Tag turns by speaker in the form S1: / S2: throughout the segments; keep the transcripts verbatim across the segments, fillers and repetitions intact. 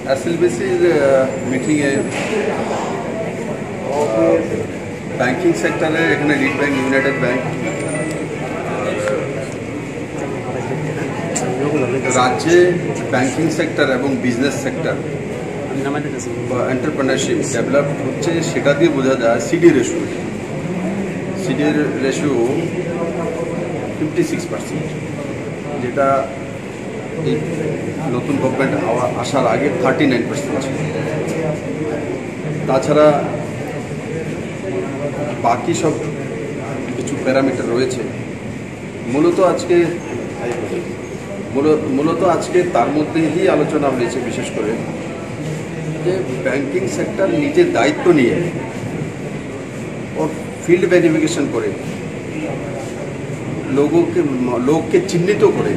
S1: S L B C meeting banking sector lead bank United Bank राज्य banking sector और business sector entrepreneurship develop होच्छे सेटा दिए बोझा যায় CD ratio CD ratio fifty six percent যেটা এই নতুন গভর্নমেন্ট আসার আগে থার্টি নাইন পার্সেন্ট ছিল। তাছাড়া বাকি সব কিছু প্যারামিটার রয়েছে। মূলত আজকে মূলত আজকে তার মধ্যেই আলোচনা হয়েছে বিশেষ করে যে ব্যাংকিং সেক্টর নিজের দায়িত্ব নিয়ে और फील्ड वेरिफिकेशन করে लोगों के लोग के चिन्हित করে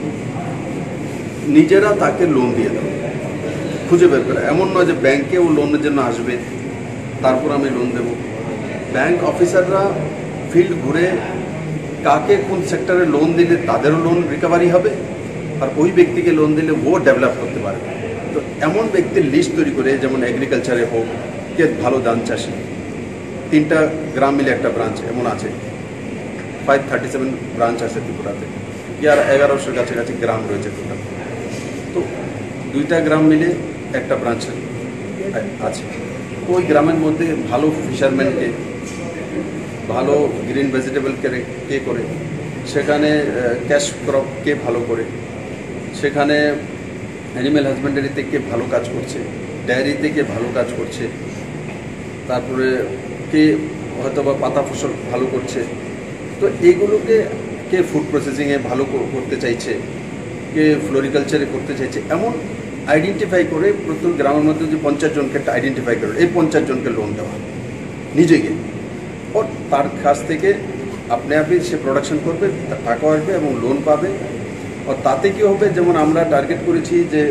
S1: নিজেরা তাকে লোন দিয়ে দাও খুঁজে বের করে। এমন নয় যে ব্যাংকে ও লোনের জন্য আসবে তারপর আমি লোন দেব। ব্যাংক অফিসাররা ফিল্ড ঘুরে কাকে কোন সেক্টরে লোন দিলে তাদেরও লোন রিকভারি হবে আর ওই ব্যক্তিকে লোন দিলে ও ডেভেলপ করতে পারবে। তো এমন ব্যক্তির লিস্ট তৈরি করে যেমন এগ্রিকালচারে হোক কে ভালো ধান চাষি তিনটা গ্রাম মিলে একটা ব্রাঞ্চ এমন আছে फाइव थार्टी सेवन ब्रांच আছে ত্রিপুরাতে ইয়ার এগারোশোর কাছাকাছি গ্রাম রয়েছে টোটাল। তো দুইটা গ্রাম মিলে একটা ব্রাঞ্চ আছে। ওই গ্রামের মধ্যে ভালো ফিশারম্যানকে ভালো গ্রিন ভেজিটেবল কে করে সেখানে ক্যাশ ক্রপ কে ভালো করে সেখানে অ্যানিম্যাল হাজবেন্ডারিতে কে ভালো কাজ করছে ডায়েরিতে কে ভালো কাজ করছে তারপরে কে হয়তো বা পাতা ফসল ভালো করছে। তো এইগুলোকে কে ফুড প্রসেসিংয়ে ভালো করতে চাইছে কে ফ্লোরিকালচারে করতে চাইছে এমন আইডেন্টিফাই করে প্রত্যেক গ্রামের মধ্যে যে পঞ্চাশ জনকে একটা আইডেন্টিফাই করে এই পঞ্চাশ জনকে লোন দেওয়া নিজে গিয়ে ও তার কাছ থেকে আপনি আপনি সে প্রোডাকশন করবে টাকা আসবে এবং লোন পাবে। আর তাতে কী হবে যেমন আমরা টার্গেট করেছি যে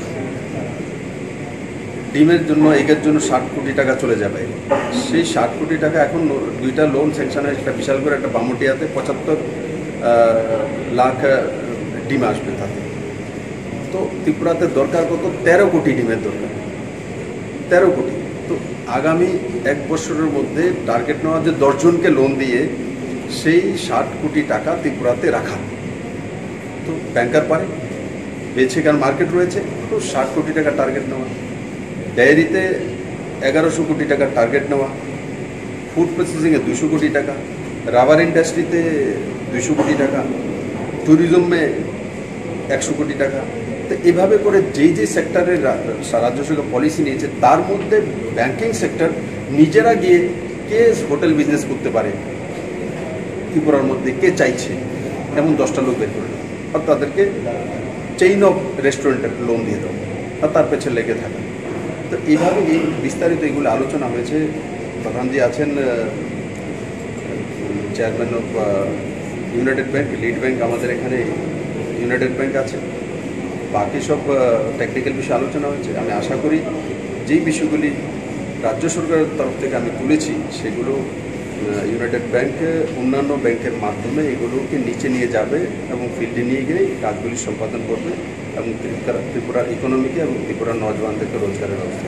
S1: ডিমের জন্য এগের জন্য ষাট কোটি টাকা চলে যাবে। সেই ষাট কোটি টাকা এখন দুইটা লোন স্যাংশন হয়েছে একটা বিশাল করে একটা বামুটিয়াতে পঁচাত্তর লাখ ডিম আসবে তাতে। তো ত্রিপুরাতে দরকার কত তেরো কোটি ডিমের দরকার তেরো কোটি। তো আগামী এক বছরের মধ্যে টার্গেট নেওয়া যে দশজনকে লোন দিয়ে সেই ষাট কোটি টাকা ত্রিপুরাতে রাখা। তো ব্যাংকার পারে বেছে কারণ মার্কেট রয়েছে তো ষাট কোটি টাকা টার্গেট নেওয়া ডায়েরিতে এগারোশো কোটি টাকার টার্গেট নেওয়া ফুড প্রসেসিংয়ে দুশো কোটি টাকা রাবার ইন্ডাস্ট্রিতে দুশো কোটি টাকা ট্যুরিজমে একশো কোটি টাকা। তো এভাবে করে যেই যে সেক্টরের রাজ্য সরকার পলিসি নিয়েছে তার মধ্যে ব্যাংকিং সেক্টর নিজেরা গিয়ে কে হোটেল বিজনেস করতে পারে ত্রিপুরার মধ্যে কে চাইছে এমন দশটা লোক বের করে আর তাদেরকে চেইন অফ রেস্টুরেন্টের লোন দিয়ে দেবো আর তার পেছনে লেগে থাকা। তো এইভাবে এই বিস্তারিত এগুলো আলোচনা হয়েছে। প্রধানজি আছেন chairman of United Bank lead bank আমাদের এখানে ইউনাইটেড ব্যাংক আছে। বাকি সব টেকনিক্যাল বিষয়ে আলোচনা হয়েছে। আমি আশা করি যেই বিষয়গুলি রাজ্য সরকারের তরফ থেকে আমি তুলেছি সেগুলো ইউনাইটেড ব্যাংক অন্যান্য ব্যাংকের মাধ্যমে এগুলোকে নিচে নিয়ে যাবে এবং ফিল্ডে নিয়ে গিয়ে কাজগুলি সম্পাদন করবে এবং ত্রিপুরার ইকোনমিকে এবং ত্রিপুরার নজওয়ানদেরকে রোজগারের ব্যবস্থা